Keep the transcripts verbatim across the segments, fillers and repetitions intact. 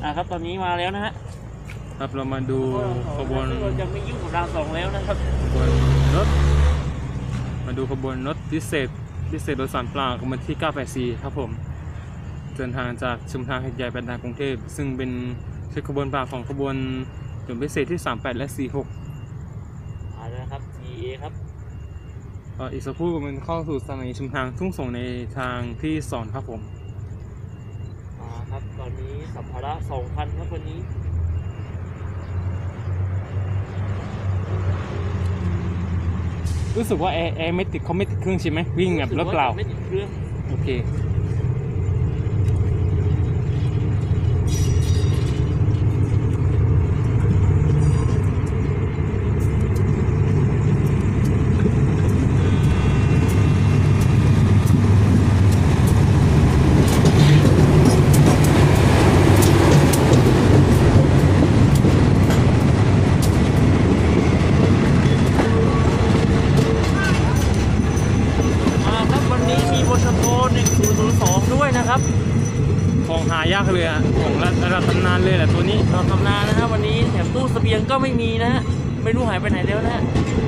อ่าครับตอนนี้มาแล้วนะฮะครับเรามาดูขบวนเราจะไม่ยุ่งกับรางสองแล้วนะครับขบวนรถมาดูขบวนรถพิเศษพิเศษโดยสารเปล่าขบวนที่เก้าแปดสี่ครับผมเดินทางจากชุมทางหัดใหญ่ไปทางกรุงเทพซึ่งเป็นชุดขบวนเปล่าของขบวนด่วนพิเศษที่สามสิบแปดและสี่สิบหกมาแล้วครับ ที เอ ครับอีกสักครู่มันเข้าสู่สถานีชุมทางทุ่งส่งในทางที่สองครับผมอ่าครับตอนนี้สัมภาระสองพันครับวันนี้รู้สึกว่าแอร์แอร์ไม่ติดเขาไม่ติดเครื่องใช่ไหมวิ่งแบบรถเปล่าไม่ติดเครื่องโอเคของหายากเลยอะของระดับตำนานเลยแหละตัวนี้ระดับตำนานนะครับวันนี้แถมตู้เสบียงก็ไม่มีนะฮะไม่รู้หายไปไหนแล้วนะฮะ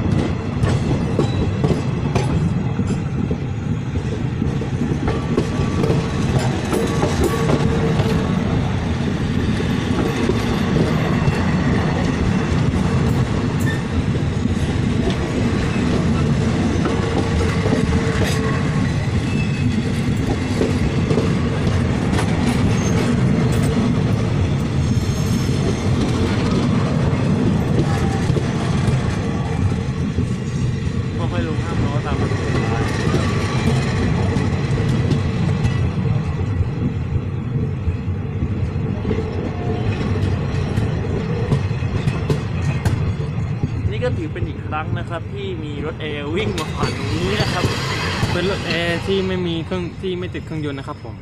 ก็ถือเป็นอีกครั้งนะครับที่มีรถแอร์วิ่งมาผ่านตรงนี้นะครับเป็นรถแอร์ที่ไม่มีเครื่องที่ไม่ติดเครื่องยนต์นะครับผม